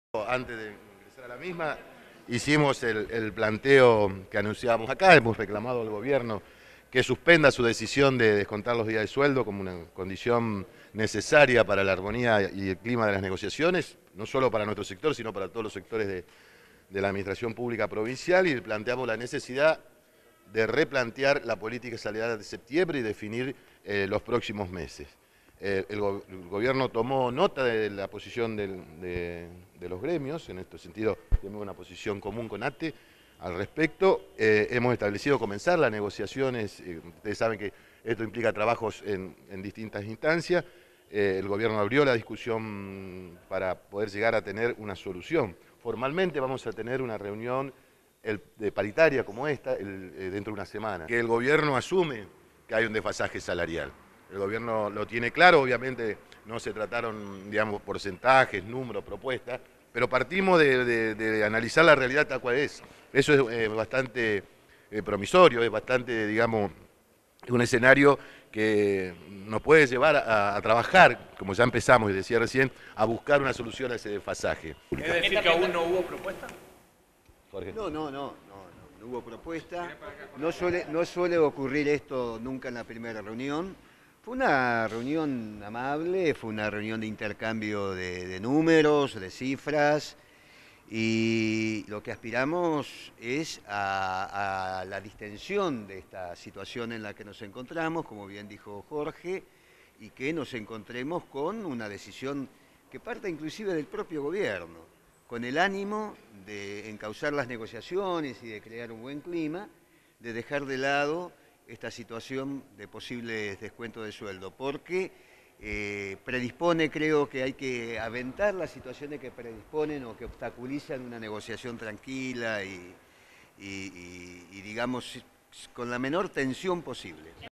Antes de ingresar a la misma, hicimos el planteo que anunciábamos acá, hemos reclamado al gobierno que suspenda su decisión de descontar los días de sueldo como una condición necesaria para la armonía y el clima de las negociaciones, no solo para nuestro sector, sino para todos los sectores de la administración pública provincial, y planteamos la necesidad de replantear la política salarial de septiembre y definir los próximos meses. El gobierno tomó nota de la posición de los gremios, en este sentido tenemos una posición común con ATE al respecto. Hemos establecido comenzar las negociaciones, ustedes saben que esto implica trabajos en distintas instancias. El gobierno abrió la discusión para poder llegar a tener una solución. Formalmente vamos a tener una reunión de paritaria como esta dentro de una semana. Que el gobierno asume que hay un desfasaje salarial. El gobierno lo tiene claro, obviamente no se trataron, digamos, porcentajes, números, propuestas, pero partimos de analizar la realidad tal cual es. Eso es bastante promisorio, es bastante, digamos, un escenario que nos puede llevar a trabajar, como ya empezamos y decía recién, a buscar una solución a ese desfasaje. ¿Es decir que aún no hubo propuesta? Jorge. No hubo propuesta. No suele ocurrir esto nunca en la primera reunión. Fue una reunión amable, fue una reunión de intercambio de números, de cifras, y lo que aspiramos es a la distensión de esta situación en la que nos encontramos, como bien dijo Jorge, y que nos encontremos con una decisión que parta inclusive del propio gobierno, con el ánimo de encauzar las negociaciones y de crear un buen clima, de dejar de lado esta situación de posibles descuentos de sueldo, porque predispone, creo que hay que aventar las situaciones que predisponen o que obstaculizan una negociación tranquila y digamos, con la menor tensión posible.